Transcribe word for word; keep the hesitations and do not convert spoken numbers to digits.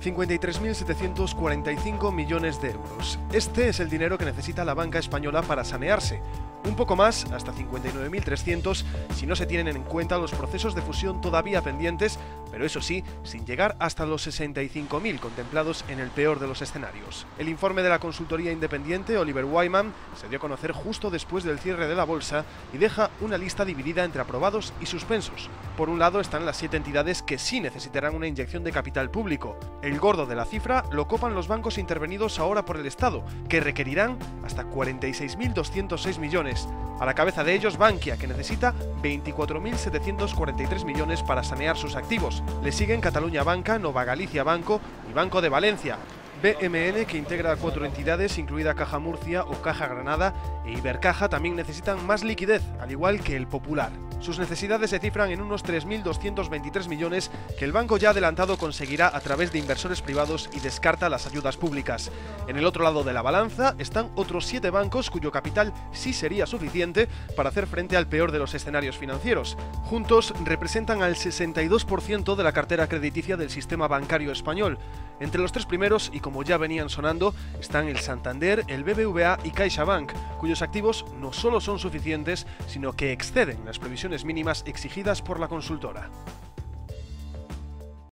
cincuenta y tres mil setecientos cuarenta y cinco millones de euros. Este es el dinero que necesita la banca española para sanearse. Un poco más, hasta cincuenta y nueve mil trescientos, si no se tienen en cuenta los procesos de fusión todavía pendientes, pero eso sí, sin llegar hasta los sesenta y cinco mil contemplados en el peor de los escenarios. El informe de la consultoría independiente Oliver Wyman se dio a conocer justo después del cierre de la bolsa y deja una lista dividida entre aprobados y suspensos. Por un lado están las siete entidades que sí necesitarán una inyección de capital público. El gordo de la cifra lo copan los bancos intervenidos ahora por el Estado, que requerirán hasta cuarenta y seis mil doscientos seis millones. A la cabeza de ellos Bankia, que necesita veinticuatro mil setecientos cuarenta y tres millones para sanear sus activos. Le siguen Catalunya Banca, Nova Galicia Banco y Banco de Valencia. B M N, que integra a cuatro entidades, incluida Caja Murcia o Caja Granada, e Ibercaja también necesitan más liquidez, al igual que el Popular. Sus necesidades se cifran en unos tres mil doscientos veintitrés millones que el banco ya adelantado conseguirá a través de inversores privados y descarta las ayudas públicas. En el otro lado de la balanza están otros siete bancos cuyo capital sí sería suficiente para hacer frente al peor de los escenarios financieros. Juntos representan al sesenta y dos por ciento de la cartera crediticia del sistema bancario español. Entre los tres primeros, y como ya venían sonando, están el Santander, el B B V A y CaixaBank, cuyos activos no solo son suficientes, sino que exceden las previsiones mínimas exigidas por la consultora.